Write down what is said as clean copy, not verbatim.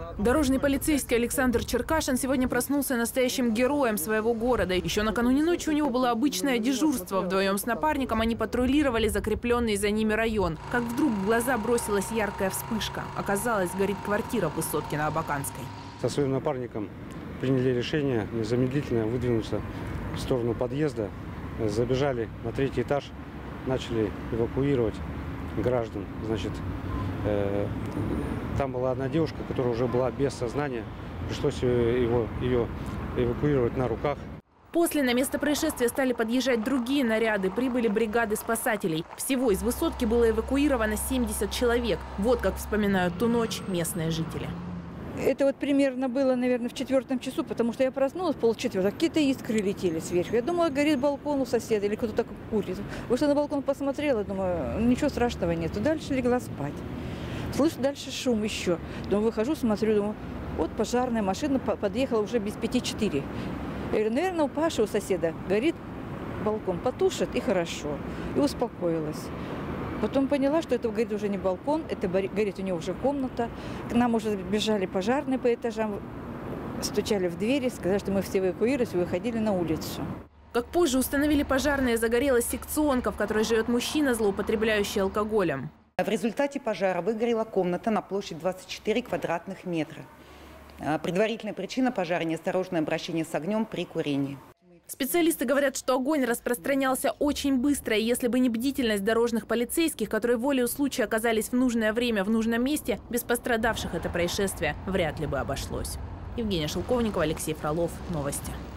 Дорожный полицейский Александр Черкашин сегодня проснулся настоящим героем своего города. Еще накануне ночи у него было обычное дежурство. Вдвоем с напарником они патрулировали закрепленный за ними район. Как вдруг в глаза бросилась яркая вспышка. Оказалось, горит квартира в высотке на Абаканской. Со своим напарником приняли решение незамедлительно выдвинуться в сторону подъезда. Забежали на 3-й этаж, начали эвакуировать граждан. Значит, там была одна девушка, которая уже была без сознания. Пришлось ее эвакуировать на руках. После на место происшествия стали подъезжать другие наряды. Прибыли бригады спасателей. Всего из высотки было эвакуировано 70 человек. Вот как вспоминают ту ночь местные жители. Это вот примерно было, наверное, в 4 часу, потому что я проснулась в 3:30, какие-то искры летели сверху. Я думала, горит балкон у соседа или кто-то курит. Вышла на балкон, посмотрела, думаю, ничего страшного нет. Дальше легла спать. Слышу дальше шум еще. Думаю, выхожу, смотрю, думаю, вот пожарная машина подъехала уже без 5:04. Я говорю, наверное, у Паши, у соседа горит балкон, потушит и хорошо. И успокоилась. Потом поняла, что это горит уже не балкон, это горит у него уже комната. К нам уже бежали пожарные по этажам, стучали в двери, сказали, что мы все эвакуировались и выходили на улицу. Как позже установили пожарные, загорелась секционка, в которой живет мужчина, злоупотребляющий алкоголем. В результате пожара выгорела комната на площадь 24 квадратных метра. Предварительная причина пожара – неосторожное обращение с огнем при курении. Специалисты говорят, что огонь распространялся очень быстро, и если бы не бдительность дорожных полицейских, которые волею случая оказались в нужное время, в нужном месте, без пострадавших это происшествие вряд ли бы обошлось. Евгения Шелковникова, Алексей Фролов. Новости.